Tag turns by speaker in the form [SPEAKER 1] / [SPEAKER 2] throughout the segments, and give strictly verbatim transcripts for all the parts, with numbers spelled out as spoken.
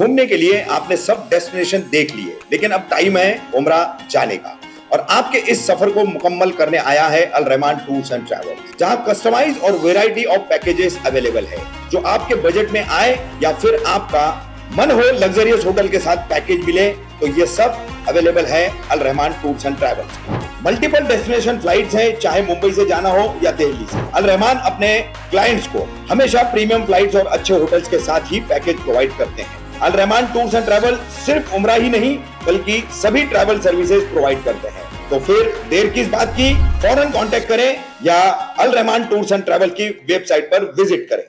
[SPEAKER 1] घूमने के लिए आपने सब डेस्टिनेशन देख लिए, लेकिन अब टाइम है उम्रा जाने का। और आपके इस सफर को मुकम्मल करने आया है Al Rahman tours and travels, जहां कस्टमाइज और वैरायटी ऑफ पैकेजेस अवेलेबल है जो आपके बजट में आए, या फिर आपका मन हो लग्जरियस होटल के साथ पैकेज मिले, तो ये सब अवेलेबल है Al Rahman tours and travels. Multiple destination flights है, चाहे मुंबई से जाना हो या दिल्ली से। अल रहमान अपने क्लाइंट्स को हमेशा प्रीमियम फ्लाइट्स और अच्छे होटल्स के साथ ही पैकेज प्रोवाइड करते हैं। Al Rahman tours and travel सिर्फ उम्रा ही नहीं बल्कि सभी ट्रैवल सर्विसेज प्रोवाइड करते हैं। तो फिर देर किस बात की, फौरन कांटेक्ट करें या Al Rahman tours and travel की वेबसाइट पर विजिट करें।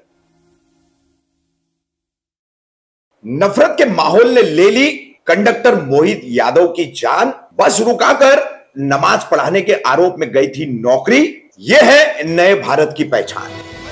[SPEAKER 1] नफरत के माहौल ने ले ली कंडक्टर मोहित यादव की जान। बस रुकाकर नमाज पढ़ाने के आरोप में गई थी नौकरी। यह है नए भारत की पहचान।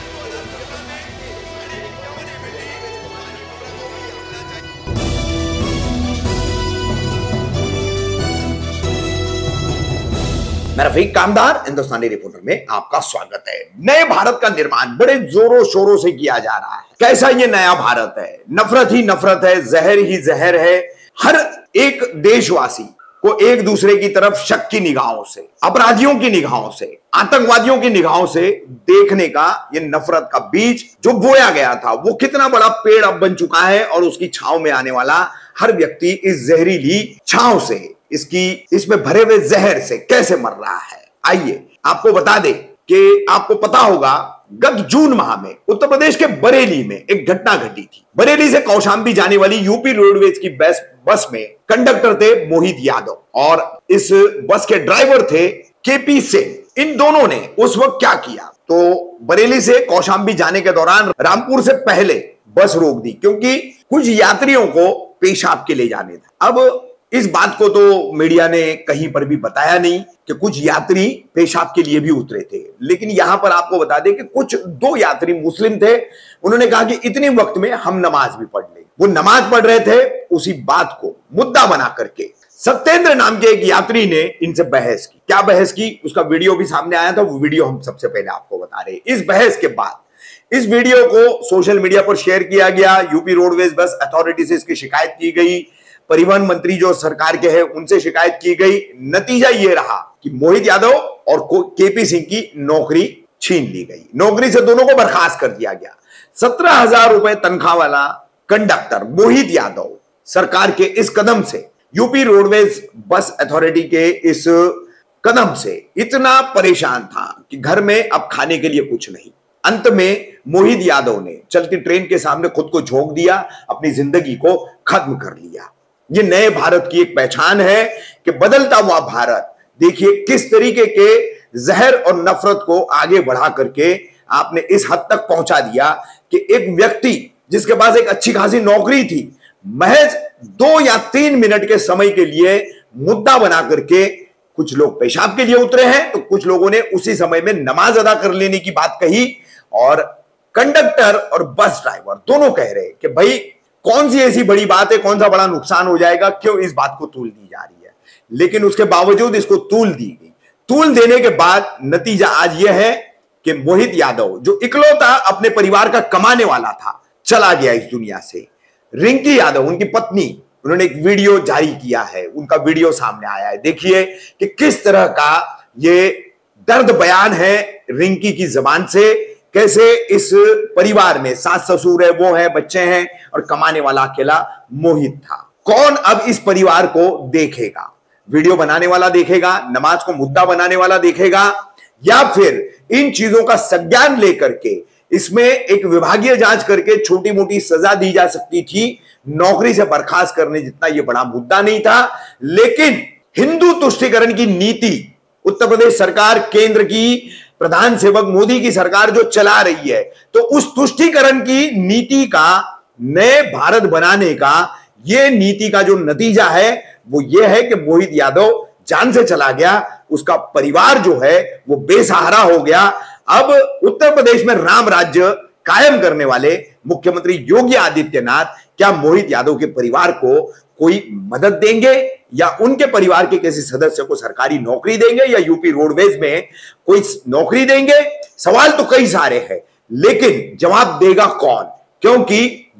[SPEAKER 1] मैं रफीक कामदार हिंदुस्तानी रिपोर्टर में आपका स्वागत है। नए भारत का निर्माण बड़े जोरों शोरों से किया जा रहा है। कैसा ये नया भारत है? नफरत ही नफरत है, जहर ही जहर है। हर एक देशवासी को एक दूसरे की तरफ शक की निगाहों से, अपराधियों की निगाहों से, आतंकवादियों की निगाहों से देखने का ये नफरत का बीज जो बोया गया था, वो कितना बड़ा पेड़ अब बन चुका है और उसकी छांव में आने वाला हर व्यक्ति इस जहरीली छांव से, इसकी इसमें भरे हुए जहर से कैसे मर रहा है। आइए आपको बता दें कि आपको पता होगा गत जून माह में उत्तर प्रदेश के बरेली में एक घटना घटी थी। बरेली से कौशाम्बी जाने वाली यूपी रोडवेज की बस बस में कंडक्टर थे मोहित यादव और इस बस के ड्राइवर थे केपी सिंह। इन दोनों ने उस वक्त क्या किया, तो बरेली से कौशाम्बी जाने के दौरान रामपुर से पहले बस रोक दी क्योंकि कुछ यात्रियों को पेशाब के ले जाने था। अब इस बात को तो मीडिया ने कहीं पर भी बताया नहीं कि कुछ यात्री पेशाब के लिए भी उतरे थे, लेकिन यहां पर आपको बता दें कि कुछ दो यात्री मुस्लिम थे। उन्होंने कहा कि इतने वक्त में हम नमाज भी पढ़ लें। वो नमाज पढ़ रहे थे, उसी बात को मुद्दा बना करके सत्येंद्र नाम के एक यात्री ने इनसे बहस की। क्या बहस की, उसका वीडियो भी सामने आया था। वो वीडियो हम सबसे पहले आपको बता रहे हैं। इस बहस के बाद इस वीडियो को सोशल मीडिया पर शेयर किया गया। यूपी रोडवेज बस अथॉरिटी से इसकी शिकायत की गई। परिवहन मंत्री जो सरकार के हैं उनसे शिकायत की गई। नतीजा यह रहा कि मोहित यादव और केपी सिंह की नौकरी छीन ली गई। नौकरी से दोनों को बर्खास्त कर दिया गया। सत्रह हजार रुपए तनख्वाह वाला कंडक्टर मोहित यादव सरकार के इस कदम से, यूपी रोडवेज बस अथॉरिटी के इस कदम से इतना परेशान था कि घर में अब खाने के लिए कुछ नहीं। अंत में मोहित यादव ने चलती ट्रेन के सामने खुद को झोंक दिया, अपनी जिंदगी को खत्म कर लिया। ये नए भारत की एक पहचान है कि बदलता हुआ भारत, देखिए किस तरीके के जहर और नफरत को आगे बढ़ा करके आपने इस हद तक पहुंचा दिया कि एक व्यक्ति जिसके पास एक अच्छी खासी नौकरी थी, महज दो या तीन मिनट के समय के लिए मुद्दा बना करके कुछ लोग पेशाब के लिए उतरे हैं, तो कुछ लोगों ने उसी समय में नमाज अदा कर लेने की बात कही। और कंडक्टर और बस ड्राइवर दोनों कह रहे हैं कि भाई कौन सी ऐसी बड़ी बात है, कौन सा बड़ा नुकसान हो जाएगा, क्यों इस बात को तूल दी जा रही है। लेकिन उसके बावजूद इसको तूल दी गई। तूल देने के बाद नतीजा आज यह है कि मोहित यादव जो इकलौता अपने परिवार का कमाने वाला था, चला गया इस दुनिया से। रिंकी यादव उनकी पत्नी, उन्होंने एक वीडियो जारी किया है, उनका वीडियो सामने आया है। देखिए कि किस तरह का ये दर्द बयान है रिंकी की जबान से, कैसे इस परिवार में सास ससुर है, वो है, बच्चे हैं और कमाने वाला अकेला मोहित था। कौन अब इस परिवार को देखेगा? वीडियो बनाने वाला देखेगा, नमाज को मुद्दा बनाने वाला देखेगा, या फिर इन चीजों का संज्ञान लेकर के इसमें एक विभागीय जांच करके छोटी मोटी सजा दी जा सकती थी। नौकरी से बर्खास्त करने जितना यह बड़ा मुद्दा नहीं था। लेकिन हिंदू तुष्टीकरण की नीति उत्तर प्रदेश सरकार, केंद्र की प्रधान सेवक मोदी की सरकार जो चला रही है, तो उस तुष्टीकरण की नीति का, नए भारत बनाने का, यह नीति का जो नतीजा है वो यह है कि मोहित यादव जान से चला गया। उसका परिवार जो है वो बेसहारा हो गया। अब उत्तर प्रदेश में राम राज्य कायम करने वाले मुख्यमंत्री योगी आदित्यनाथ क्या मोहित यादव के परिवार को कोई मदद देंगे, या उनके परिवार के किसी सदस्य को सरकारी नौकरी देंगे, या यूपी रोडवेज में कोई नौकरी देंगे? सवाल तो कई सारे हैं, लेकिन जवाब देगा कौन? क्योंकि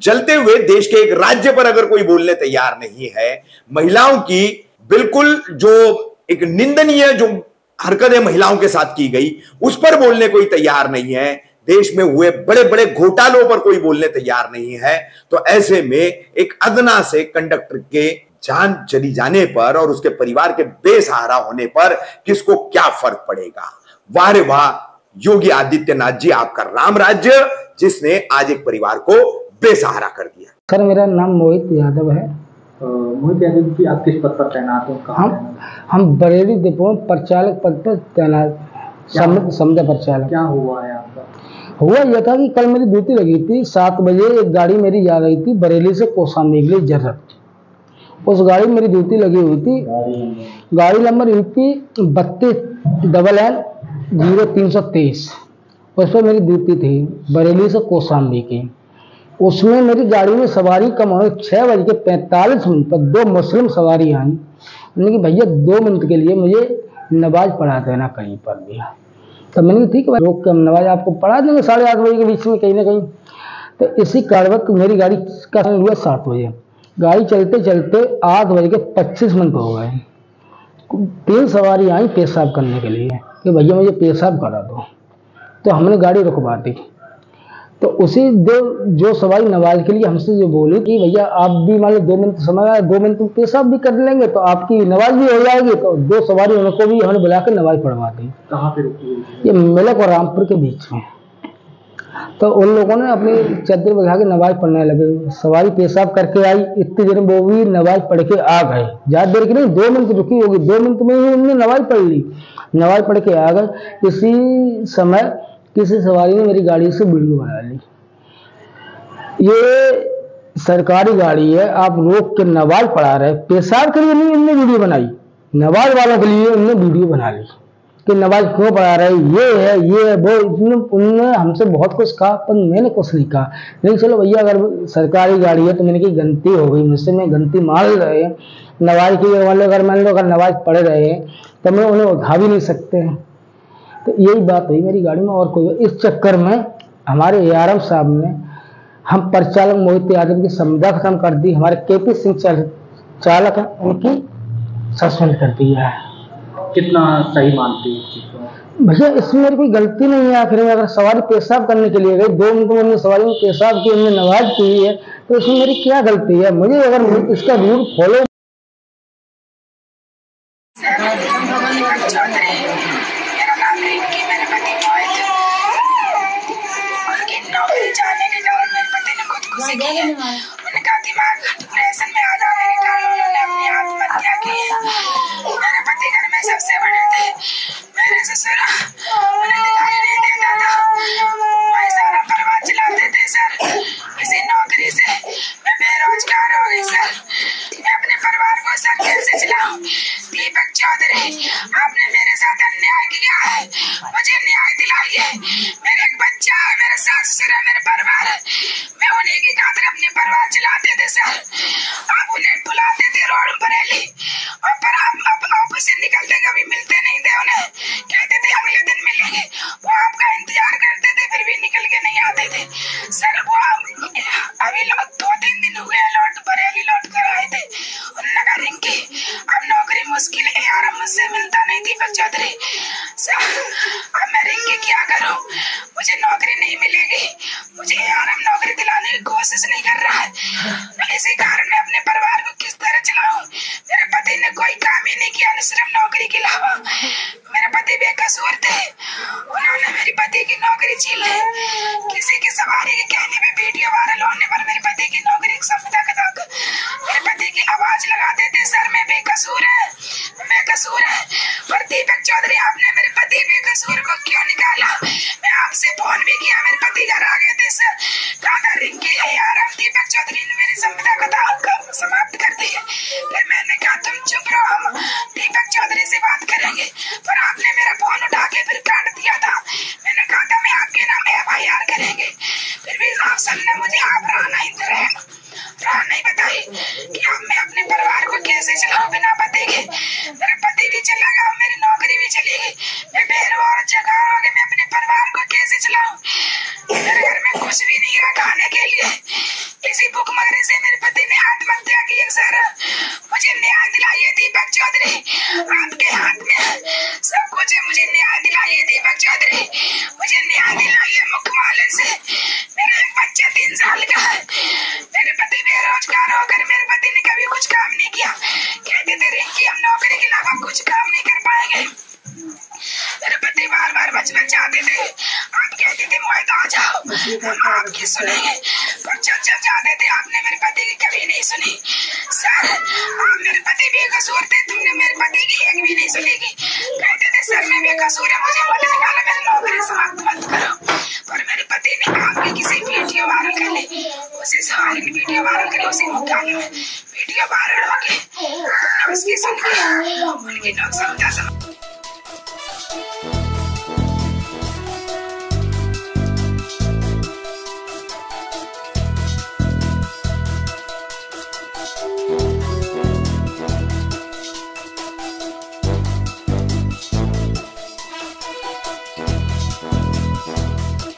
[SPEAKER 1] जलते हुए देश के एक राज्य पर अगर कोई बोलने तैयार नहीं है, महिलाओं की बिल्कुल जो एक निंदनीय जो हरकतें महिलाओं के साथ की गई उस पर बोलने कोई तैयार नहीं है, देश में हुए बड़े बड़े घोटालों पर कोई बोलने तैयार नहीं है, तो ऐसे में एक अदना से कंडक्टर के जान चली जाने पर और उसके परिवार के बेसहारा होने पर किसको क्या फर्क पड़ेगा। वाह रे वाह, योगी आदित्यनाथ जी आपका राम राज्य, जिसने आज एक परिवार को बेसहारा कर दिया।
[SPEAKER 2] सर मेरा नाम मोहित यादव है।
[SPEAKER 3] मोहित यादव जी, आप किस पद पर तैनात हो?
[SPEAKER 2] हम हम बरेली डिपो में परिचालक पद पर तैनात, समझा परिचालक।
[SPEAKER 3] क्या हुआ है आपका?
[SPEAKER 2] हुआ यह था कि कल मेरी ड्यूटी लगी थी, सात बजे एक गाड़ी मेरी जा रही थी बरेली से कौशाम्बी के लिए जर्रत। उस गाड़ी में मेरी ड्यूटी लगी हुई थी, गाड़ी नंबर यूपी बत्तीस डबल एन जीरो तीन सौ तेईस, उस पर मेरी ड्यूटी थी बरेली से कौशाम्बी की। उसमें मेरी गाड़ी में सवारी कम हो, छः बज के पैंतालीस मिनट पर दो मुस्लिम सवारी आई। उन्होंने कि भैया दो मिनट के लिए मुझे नमाज पढ़ा देना कहीं पर भी। तब मैंने ठीक है रोक के हम नमाज आपको पढ़ा देंगे साढ़े आठ बजे के बीच में कहीं ना कहीं। तो इसी कारणवश मेरी गाड़ी का समय हुआ सात बजे, गाड़ी चलते चलते आठ बज के पच्चीस मिनट हो गए। तीन सवारी आई पेशाब करने के लिए कि भैया मुझे पेशाब करा दो, तो हमने गाड़ी रुकवा दी। तो उसी दो जो सवारी नमाज के लिए हमसे जो बोली कि भैया आप भी मान लो दो मिनट समय आया, दो मिनट में पेशाब भी कर लेंगे तो आपकी नमाज भी हो जाएगी। तो दो सवारी उनको भी हमने बुला के नमाज पढ़वा दी।
[SPEAKER 3] कहाँ पे रुकी?
[SPEAKER 2] ये मेलक और रामपुर के बीच में। तो उन लोगों ने अपनी चादर बिछा के नमाज पढ़ने लगे। सवारी पेशाब करके आई, इतनी देर में वो भी नमाज पढ़ के आ गए। ज़्यादा देर की नहीं, दो मिनट रुकी होगी, दो मिनट में ही उन्होंने नमाज पढ़ ली। नमाज पढ़ के आ गए। इसी समय किसी सवारी ने मेरी गाड़ी से वीडियो बना ली। ये सरकारी गाड़ी है, आप रोक के नमाज पढ़ा रहे, पेशाब के लिए नहीं उन्होंने वीडियो बनाई, नमाज वालों के लिए उन्होंने वीडियो बना ली कि नमाज क्यों पढ़ा रहे, ये है ये है वो। उन्होंने हमसे बहुत कुछ कहा पर मैंने कुछ नहीं कहा। नहीं चलो भैया अगर सरकारी गाड़ी है तो मैंने की गलती हो गई मुझसे, मैं गलती मान रहे हैं। नमाज की वाले अगर मान लो अगर नमाज पढ़ रहे हैं तो मैं उन्हें उठा भी नहीं सकते। तो यही बात हुई मेरी गाड़ी में और कोई। इस चक्कर में हमारे ए आर एम साहब ने हम परिचालक मोहित यादव की संविदा खत्म कर दी। हमारे के पी सिंह चालक है उनकी सस्पेंड कर दिया है।
[SPEAKER 3] कितना सही मानते हैं
[SPEAKER 2] भैया? इसमें मेरी कोई गलती नहीं है। आखिर में अगर सवारी पेशाब करने के लिए गई, दो मिनट में उन्होंने सवारी में पेशाब की, उन्होंने नमाज की है, तो इसमें मेरी क्या गलती है? मुझे अगर इसका रूल फॉलो
[SPEAKER 4] उन्होंने कहा दिमाग डिप्रेशन में आ जाने के कारण उन्होंने अपनी आत्महत्या की है। मेरे पति घर में सबसे बड़े थे, मेरे ससुर उन्हें दिखाई नहीं देता था, मैं सारा परिवार चलाते थे सर। किसी नौकरी से मैं बेरोजगार हो गई सर। मैं अपने परिवार को सर कैसे चलाऊं? दीपक चौधरी, आपने मेरे साथ अन्याय किया है, मुझे न्याय दिलाइए। मेरे एक बच्चा है, मेरे सास ससुर है, मेरे परिवार है, मैं उन्हीं की खातिर अपने परिवार चलाते थे सर। आप उन्हें बुलाते थे रोड बरेली और पर आप ऑफिस से निकलते कभी मिलते नहीं थे उन्हें, कहते थे अगले दिन मिलेंगे। वो आपका इंतजार करते थे फिर भी निकल के नहीं आते थे सर। वो अभी दो तीन दिन हुए लौट बरेली लौट कर आए थे। उन्होंने कहा रिंकी अब नौकरी मुश्किल है यार, मुझसे मिलता नहीं दीपक चौधरी सर। अब मैं रिंकी क्या करूं? मुझे नौकरी नहीं मिलेगी, मुझे यार हम नौकरी दिलाने की कोशिश नहीं कर रहा है। इसी कारण मैं अपने परिवार को किस तरह चलाऊं? मेरे पति ने कोई काम ही नहीं किया सिर्फ नौकरी के अलावा। मेरे पति बेकसूर थे, उन्होंने मेरी पति की नौकरी छीन ली। किसी की सवारी के कहने पे वीडियो वायरल होने पर मेरे पति की नौकरी संविदा खत्म, मेरे पति की आवाज लगाते थे सर मैं बेकसूर है, बेकसूर है। और दीपक चौधरी आपने मेरे पति बेकसूर को क्यों निकाला? मैं आपसे फोन भी किया, मेरे पति घर आ गए थे सर। कहा रिंकी यार दीपक चौधरी ने मेरी संविदा खत्म समाप्त कर दी है। फिर मैंने कहा तुम चुप रहो, हम दीपक चौधरी से बात करेंगे, पर आपने मेरा फोन उठा के फिर काट दिया था। मैंने कहा था मैं आपके नाम एफ आई आर करेंगे, फिर भी आप सबने मुझे आप राह नहीं दे राह नहीं बताई कि अब मैं अपने परिवार को कैसे चलाऊं बिना पति के। मेरा पति भी चला गया, मेरी नौकरी भी चली गई, मैं बेरोजगार जगह हो गई, मैं अपने परिवार को कैसे चलाऊं? मेरे घर में कुछ भी नहीं रहा खाने के लिए। इसी भूखमरी से मेरे पति ने आत्महत्या की है सर। मुझे न्याय दिलाइए दीपक चौधरी, आपके हाथ में सब कुछ है। मुझे न्याय दिलाइए दीपक चौधरी, मुझे न्याय दिलाइए मुख्यमालय से। मेरा एक बच्चा तीन साल का है, मेरे पति बेरोजगार होकर मेरे पति ने कभी कुछ काम नहीं किया। कहते थे रिंकी हम नौकरी के अलावा कुछ काम नहीं कर पाएंगे। मेरे पति बार बार बचपन चाहते थे, आप कहते थे मोहित आ जाओ हम आपकी सुनेंगे, पर जब जब चाहते थे आपने मेरे पति की कभी नहीं सुनी। सर आप मेरे पति बेकसूर थे, तुमने मेरे पति की एक भी नहीं सुनेगी। कहते थे सर मैं बेकसूर है, मुझे मत निकालो, मेरी नौकरी समाप्त मत करो। पर मेरे पति ने आपकी किसी वीडियो वायरल कर ली, उसी सवाल की वीडियो वायरल करी, उसी मुकाबले में वीडियो वायरल हो गई, तुमने उसकी सुन के उनकी लोग समझा समझ
[SPEAKER 5] you